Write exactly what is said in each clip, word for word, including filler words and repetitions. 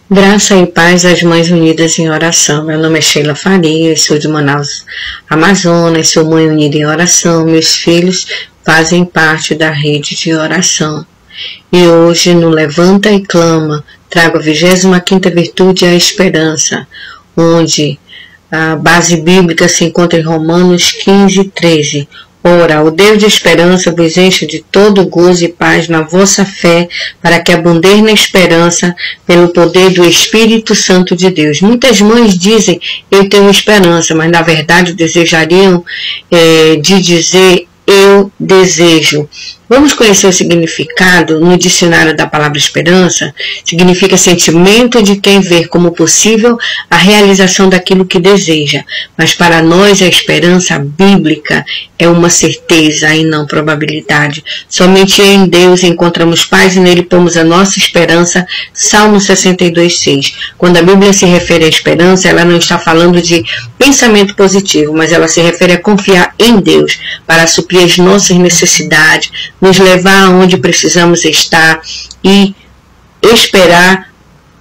Graça e paz às Mães Unidas em Oração. Meu nome é Sheila Faria, sou de Manaus, Amazonas, sou Mãe Unida em Oração. Meus filhos fazem parte da rede de oração. E hoje, no Levanta e Clama, trago a vigésima quinta virtude, a esperança, onde a base bíblica se encontra em Romanos quinze, treze. Ora, o Deus de esperança vos enche de todo gozo e paz na vossa fé, para que abundeis na esperança pelo poder do Espírito Santo de Deus. Muitas mães dizem, eu tenho esperança, mas na verdade desejariam é, de dizer, eu desejo. Vamos conhecer o significado no dicionário da palavra esperança. Significa sentimento de quem vê como possível a realização daquilo que deseja. Mas para nós a esperança bíblica é uma certeza e não probabilidade. Somente em Deus encontramos paz e nele pomos a nossa esperança. Salmo sessenta e dois, seis. Quando a Bíblia se refere à esperança, ela não está falando de pensamento positivo, mas ela se refere a confiar em Deus para suprir as nossas necessidades, nos levar aonde precisamos estar e esperar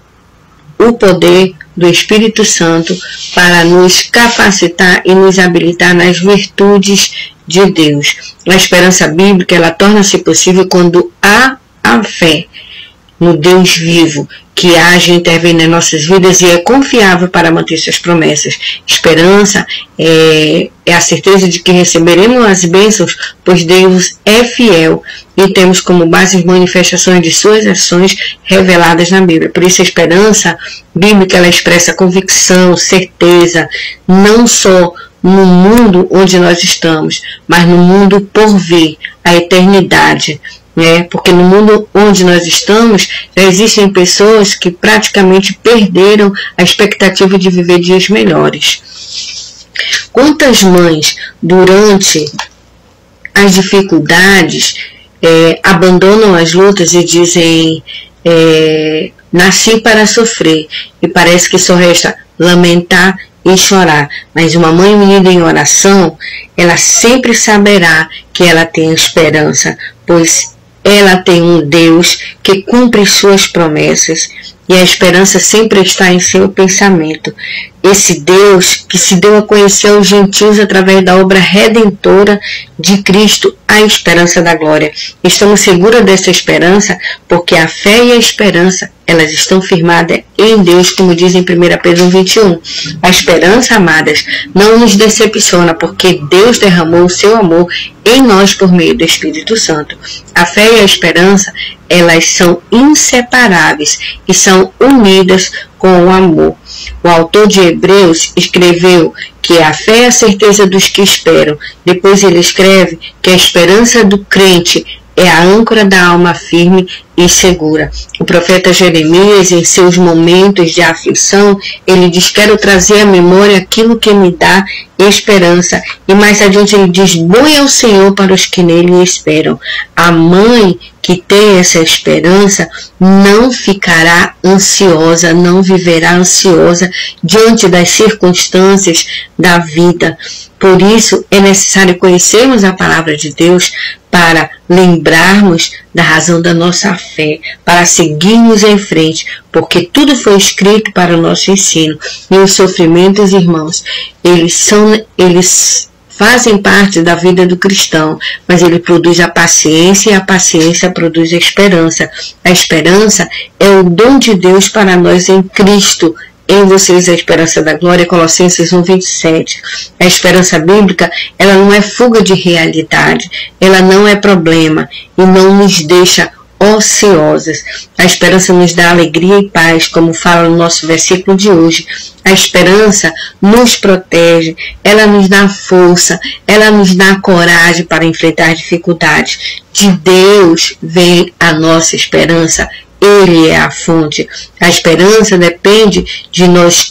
o poder do Espírito Santo para nos capacitar e nos habilitar nas virtudes de Deus. A esperança bíblica, ela torna-se possível quando há a fé no Deus vivo, que age e intervém nas nossas vidas e é confiável para manter suas promessas. Esperança é, é a certeza de que receberemos as bênçãos, pois Deus é fiel e temos como base as manifestações de suas ações reveladas na Bíblia. Por isso a esperança bíblica, ela expressa convicção, certeza, não só no mundo onde nós estamos, mas no mundo por vir, a eternidade. É, porque no mundo onde nós estamos, já existem pessoas que praticamente perderam a expectativa de viver dias melhores. Quantas mães, durante as dificuldades, é, abandonam as lutas e dizem, é, nasci para sofrer, e parece que só resta lamentar e chorar. Mas uma mãe unida em oração, ela sempre saberá que ela tem esperança, pois ela tem um Deus que cumpre suas promessas e a esperança sempre está em seu pensamento. Esse Deus que se deu a conhecer aos gentios através da obra redentora de Cristo, a esperança da glória. Estamos seguros dessa esperança porque a fé e a esperança, elas estão firmadas em Deus, como diz em primeira Pedro vinte e um. A esperança, amadas, não nos decepciona, porque Deus derramou o seu amor em nós por meio do Espírito Santo. A fé e a esperança, elas são inseparáveis e são unidas com o amor. O autor de Hebreus escreveu que a fé é a certeza dos que esperam. Depois ele escreve que a esperança do crente é a âncora da alma firme e segura. O profeta Jeremias, em seus momentos de aflição, ele diz, quero trazer à memória aquilo que me dá esperança. E mais adiante ele diz, bom é o Senhor para os que nele esperam. A mãe que tem essa esperança não ficará ansiosa, não viverá ansiosa diante das circunstâncias da vida. Por isso é necessário conhecermos a palavra de Deus para lembrarmos da razão da nossa fé, para seguirmos em frente, porque tudo foi escrito para o nosso ensino. E os sofrimentos, irmãos, eles são, eles fazem parte da vida do cristão, mas ele produz a paciência e a paciência produz a esperança. A esperança é o dom de Deus para nós em Cristo. Em vocês a esperança da glória, Colossenses um, vinte e sete. A esperança bíblica, ela não é fuga de realidade, ela não é problema e não nos deixa ociosas. A esperança nos dá alegria e paz, como fala no nosso versículo de hoje. A esperança nos protege, ela nos dá força, ela nos dá coragem para enfrentar dificuldades. De Deus vem a nossa esperança. Ele é a fonte. A esperança depende de nós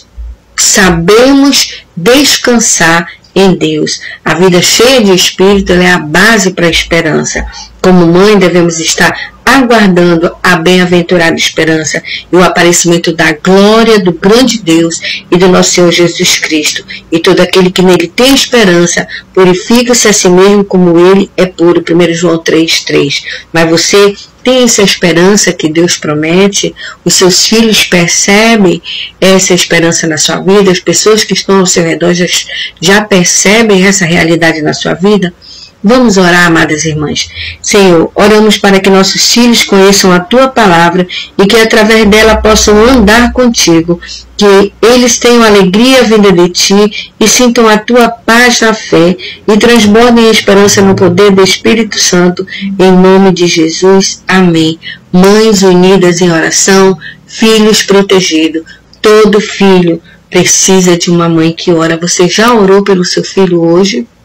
sabermos descansar em Deus. A vida cheia de Espírito é a base para a esperança. Como mãe, devemos estar aguardando a bem-aventurada esperança e o aparecimento da glória do grande Deus e do nosso Senhor Jesus Cristo. E todo aquele que nele tem esperança, purifica-se a si mesmo como ele é puro. primeiro João três, três. Mas você tem essa esperança que Deus promete? Os seus filhos percebem essa esperança na sua vida? As pessoas que estão ao seu redor já, já percebem essa realidade na sua vida? Vamos orar, amadas irmãs. Senhor, oramos para que nossos filhos conheçam a Tua palavra e que através dela possam andar contigo, que eles tenham alegria vinda de Ti e sintam a Tua paz na fé e transbordem a esperança no poder do Espírito Santo, em nome de Jesus. Amém. Mães unidas em oração, filhos protegidos. Todo filho precisa de uma mãe que ora. Você já orou pelo seu filho hoje?